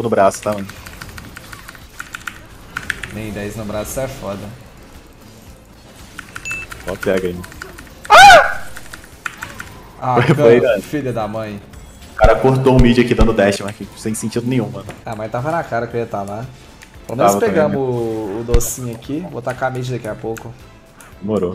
no braço, tá, mano? Nem 10 no braço é foda. Ó, pega aí. Ah, filha da mãe. O cara cortou o mid aqui dando dash, mas sem sentido nenhum, mano. Ah, mas tava na cara que eu ia estar lá. Pelo menos pegamos o docinho aqui. Vou tacar a mid daqui a pouco. Demorou.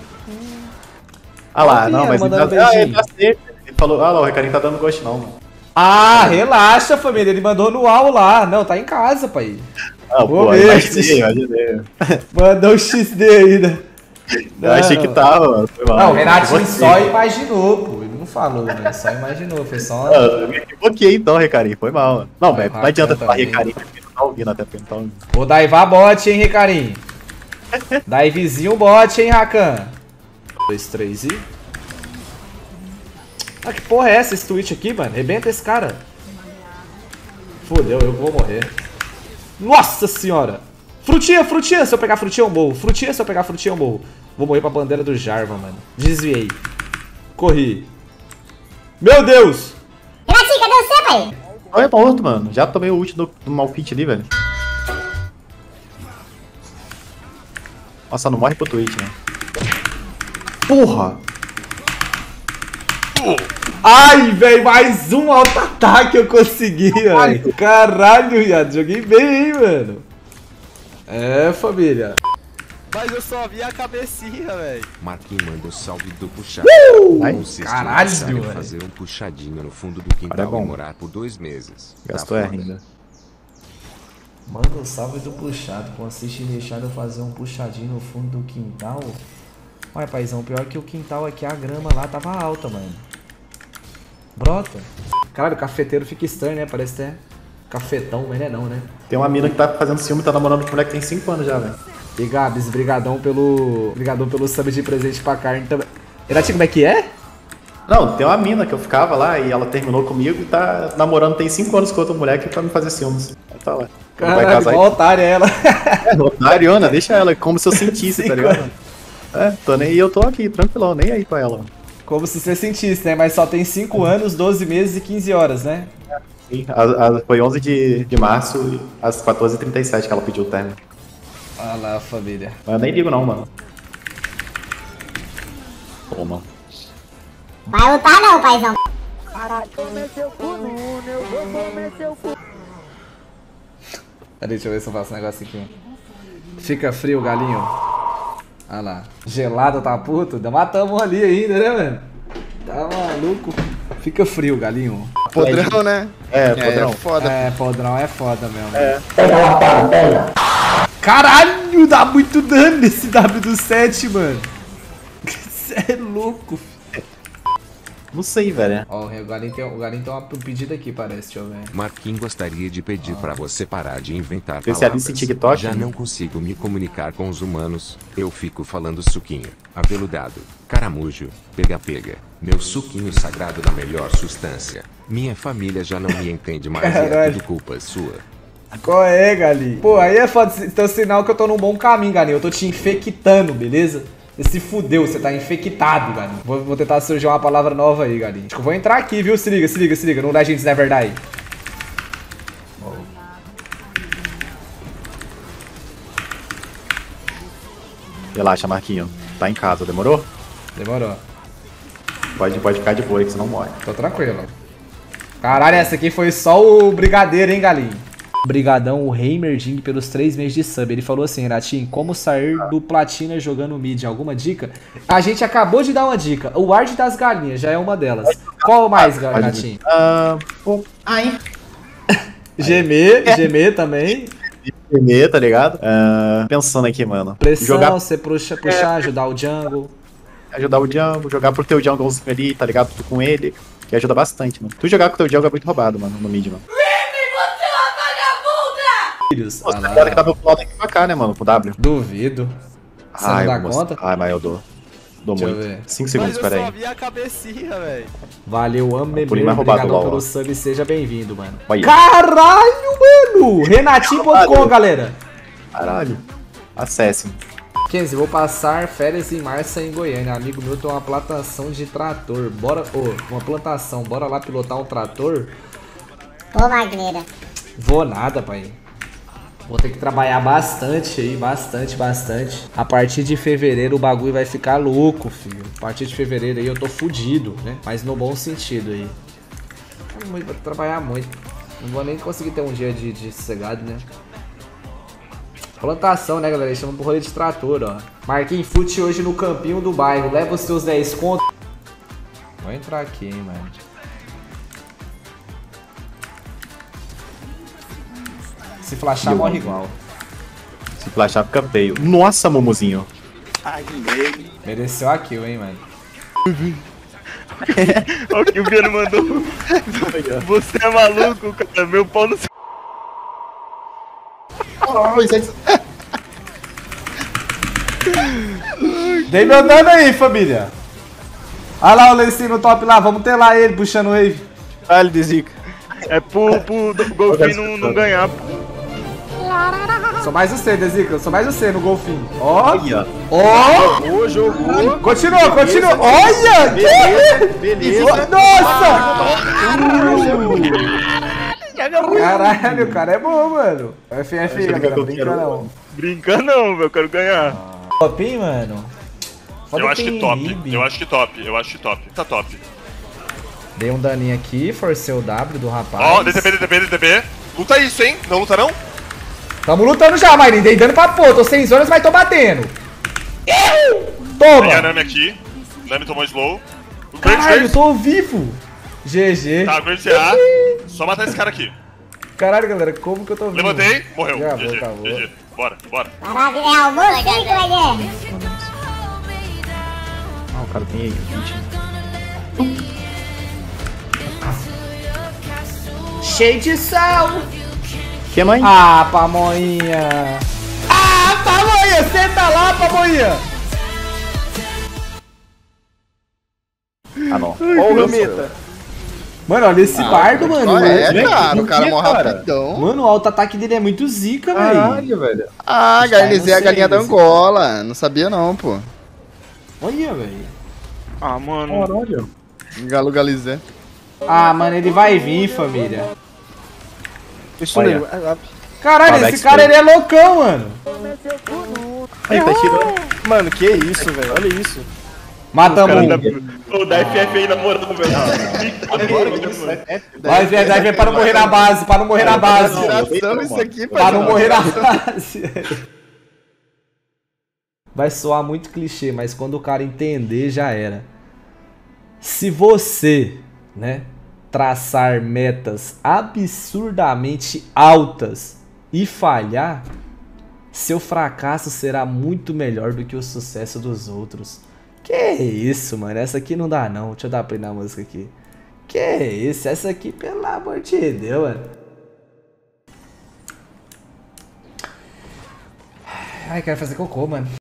Ah lá, não, mas ele tá safe. Ele falou, ah lá, o Recarim tá dando ghost não, mano. Ah, relaxa, família. Ele mandou no AU lá. Não, tá em casa, pai. Ah, pô, imaginei. Mandou o XD ainda. Eu achei que tava, mano. Foi mal. Não, o Renatinho só imaginou, pô. Ele não falou, né? Só imaginou. Foi só. Eu me equivoquei então, Recarim. Foi mal, mano. Não, velho, não adianta falar Recarim, porque não tá ouvindo até porque não tá ouvindo. Vou daivar bot, hein, Recarim. Daivezinho bot, hein, Rakan. 2, 3 e... Ah, que porra é essa, esse Twitch aqui, mano? Rebenta esse cara. Fodeu, eu vou morrer. Nossa senhora. Frutinha, frutinha. Se eu pegar frutinha, eu morro. Frutinha, se eu pegar frutinha, eu morro. Vou morrer pra bandeira do Jarvan, mano. Desviei. Corri. Meu Deus. Renatinho, cadê você, pai? Olha pra outro, mano. Já tomei o ult do Malfit ali, velho. Nossa, não morre pro Twitch, né? Porra! Ai, velho, mais um auto-ataque eu consegui, velho. Caralho, viado. Joguei bem, hein, mano. É, família. Mas eu só vi a cabecinha, velho. Marquinhos manda o salve do puxado. Caralho, velho. Fazer um puxadinho no fundo do quintal e morar por 2 meses. Gastou R ainda. Manda um salve do puxado. Consiste em deixar eu fazer um puxadinho no fundo do quintal. Olha, paizão, pior que o quintal aqui, a grama lá tava alta, mano. Brota. Caralho, o cafeteiro fica estranho, né? Parece até cafetão, mas não é não, né? Tem uma mina que tá fazendo ciúme e tá namorando com um moleque que tem 5 anos já, velho. E Gabs, brigadão pelo sub de presente pra carne também. Renatinho, como é que é? Não, tem uma mina que eu ficava lá e ela terminou comigo e tá namorando tem 5 anos com outro moleque pra me fazer ciúmes. Aí tá lá. Caralho, igual otária ela. É, otariona, deixa ela, como se eu sentisse, tá ligado? É, tô nem aí, eu tô aqui, tranquilão, nem aí pra ela. Como se você sentisse, né? Mas só tem 5 anos, 12 meses e 15 horas, né? Sim, foi 11 de março, às 14h37 que ela pediu o término. Olha lá, família. Mas eu nem ligo não, mano. Toma. Vai lutar não, paizão. Deixa eu ver se eu faço um negócio aqui. Fica frio, galinho. Olha lá. Gelado, tá puto? Ainda matamos ali ainda, né, mano? Tá maluco. Fica frio, galinho. Podrão, né? É, podrão. Foda. É, podrão é foda mesmo. É. Caralho, dá muito dano nesse W do 7, mano. Você é louco, filho. Não sei, velho. Ó, o Galinho tem um pedido aqui, parece, deixa eu ver. Marquinhos gostaria de pedir pra você parar de inventar Especialista em palavras. TikTok? Já não consigo me comunicar com os humanos. Eu fico falando suquinho, aveludado, caramujo, pega-pega. Meu suquinho sagrado da melhor substância. Minha família já não me entende mais e é tudo culpa sua. Qual é, Galinho? Pô, aí é foda. Então, sinal que eu tô num bom caminho, Galinho. Eu tô te infectando, beleza? Você se fudeu, você tá infectado, Galinho. Vou tentar surgir uma palavra nova aí, Galinho. Acho que eu vou entrar aqui, viu? Se liga, se liga, se liga. Não dá gente, não é verdade. Relaxa, Marquinho. Tá em casa, demorou? Demorou. Pode ficar de boa aí que você não morre. Tô tranquilo. Caralho, essa aqui foi só o brigadeiro, hein, Galinho? Brigadão, o Heimerding, pelos 3 meses de sub. Ele falou assim, Renatinho, como sair do platina jogando mid? Alguma dica? A gente acabou de dar uma dica. O ward das galinhas já é uma delas. Qual mais, Renatinho? Ai. Gemer também. Gemer, tá ligado? Pensando aqui, mano. Pressão, jogar... você puxar, ajudar o jungle. Ajudar o jungle, jogar pro teu junglezinho ali, tá ligado? Tu com ele, que ajuda bastante, mano. Tu jogar com o teu jungle é muito roubado, mano, no mid, mano. Pô, tá ligado que dá pra pular daqui pra cá, né, mano, pro W? Duvido. Você não dá conta? Ai, mas eu dou. Dou Deixa muito. eu ver. 5 segundos, pera aí. Mas eu só vi a cabecinha, velho. Valeu, ame Por mais roubado, obrigado LOL. pelo sub, seja bem-vindo, mano. Olha. Caralho, mano! Renatinho.com, galera. Caralho. Acesse. Kenzie, vou passar férias em março em Goiânia. Amigo meu tem uma plantação de trator. Bora, uma plantação. Bora lá pilotar um trator? Ô, Magneira. Vou nada, pai. Vou ter que trabalhar bastante aí, bastante. A partir de fevereiro o bagulho vai ficar louco, filho. A partir de fevereiro aí eu tô fudido, né? Mas no bom sentido aí. Vou trabalhar muito. Não vou nem conseguir ter um dia de sossegado, né? Plantação, né, galera? Eles chamam pro rolê de trator, ó. Marquinhos Fute hoje no campinho do bairro. Leva os seus 10 contos. Vou entrar aqui, hein, mano. Se flashar, morre igual. Se flashar, fica feio. Nossa, Momozinho. Mereceu a kill, hein, mano. Olha o que o Viano mandou. Você é maluco, cara. Meu pau no seu. Dei meu dano aí, família. Olha lá o Lencinho no top lá. Vamos ter lá ele puxando o wave. Vale de zica. É pro golfinho não ganhar, pô. Sou mais você, Dezica. Sou mais você no golfinho. Ó. Olha. Ó. Jogou. Continua. Olha. Beleza. Nossa. Caralho, o cara é bom, mano. FF, galera. Brinca não. Brinca não, velho. Eu quero ganhar. Top, hein, mano. Foda Eu acho que tem top, Lib. eu acho que top. Tá top. Dei um daninho aqui, forcei o W do rapaz. Ó, DTB. Luta isso, hein? Não luta não? Tamo lutando já, Marinho. Dei dano pra pô. Tô sem zonas, mas tô batendo. Toma. Tem a Nami aqui. Nami tomou slow. O Caralho, tô vivo. GG. Tá, o Great CA. Só matar esse cara aqui. Caralho, galera, como que eu tô vivo? Levantei, morreu. Já GG, acabou. GG. Bora. Caraca, é almoço, hein, que vai ter? Ah, o cara tem aí 20. Cheio de sal. Que mãe? Ah, pamonha. Ah, pamonha, senta lá, pamonha. Ah, não. Ó o Ramita. Mano, olha esse bardo, mano. Cara, o cara morre rapidão. Mano, o auto-ataque dele é muito zica, velho. Caralho, velho. Ah, Garnizei a galinha da Angola. Não sabia não, pô. Olha, velho. Ah, mano. Caralho. Galo Galizé. Ah, mano, ele vai vir, família. Isso Olha. mesmo. Caralho, Alex esse cara, foi. ele é loucão, mano. Aí, tá tirando. Mano, que isso, velho. Olha isso. Matamos um. O da FF aí na moral, velho. Vai ver pra não morrer na base, pra não morrer na base. Tiração isso aqui, Pra não pai. morrer na base. Vai soar muito clichê, mas quando o cara entender, já era. Se você, né, traçar metas absurdamente altas e falhar, seu fracasso será muito melhor do que o sucesso dos outros. Que isso, mano? Essa aqui não dá não. Deixa eu dar play na música aqui. Que isso? Essa aqui, pelo amor de Deus, mano. Ai, quero fazer cocô, mano.